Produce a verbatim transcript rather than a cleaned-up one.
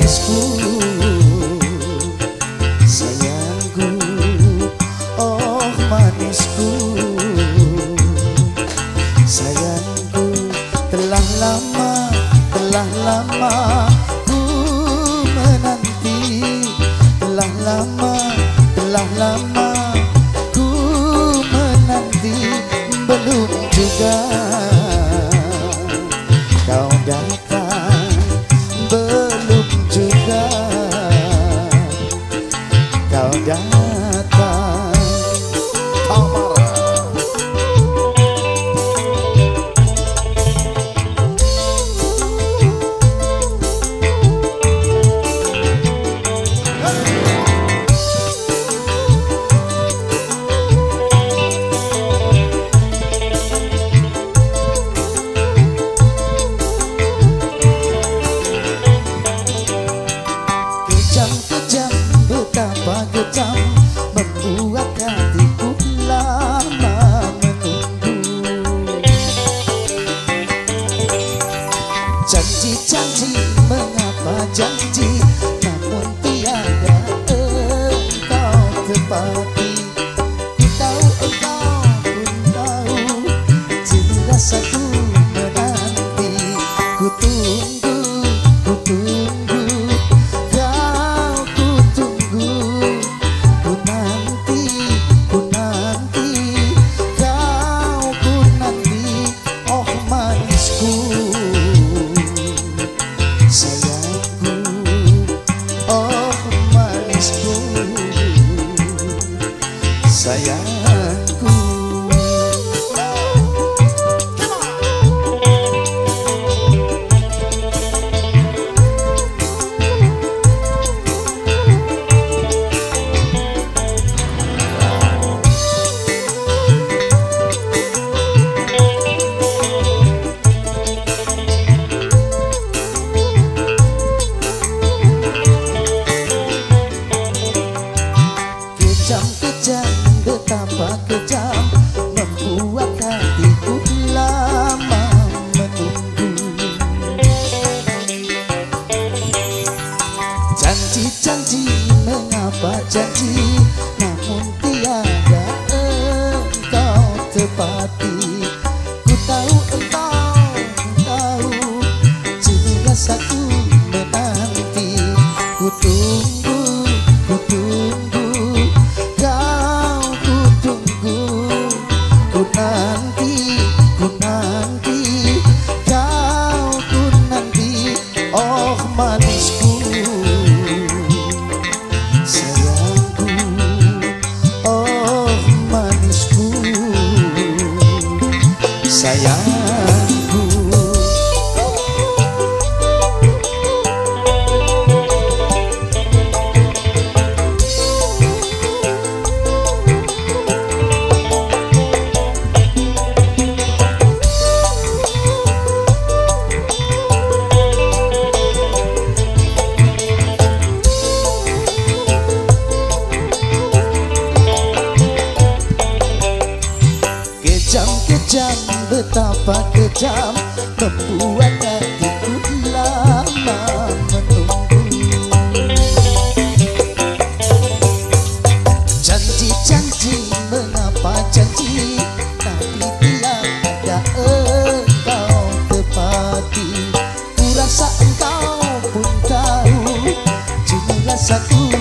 manisku, sayangku, oh manisku, sayangku. Telah lama, telah lama ku menanti, telah lama, telah lama ku menanti, belum juga kau datang, belum juga kau datang. Tamara. Kejam-kejam betapa kejam membuat hatiku lama menunggu. Janji-janji, mengapa janji, namun tiada engkau tepati. Ku tahu engkau pun tahu, jelas aku menanti. Ku tunggu, ku tunggu, kau ku tunggu. Ku nanti, ku nanti, kau ku nanti. Oh manisku, sayangku, oh manisku, sayangku. Kejam-kejam, betapa kejam membuat hatiku lama menunggu. Janji-janji, mengapa janji, namun tiada engkau tepati. Ku tahu engkau tahu, jelas aku menanti. Ku tunggu, ku tunggu, kau ku tunggu. Ku nanti, ku nanti, kau ku nanti. Oh manisku, sayangku, oh manisku, sayangku. Kejam-kejam, betapa kejam membuat hatiku lama menunggu. Janji-janji, mengapa janji, tapi tiada engkau tepati. Ku rasa engkau pun tahu, jelas aku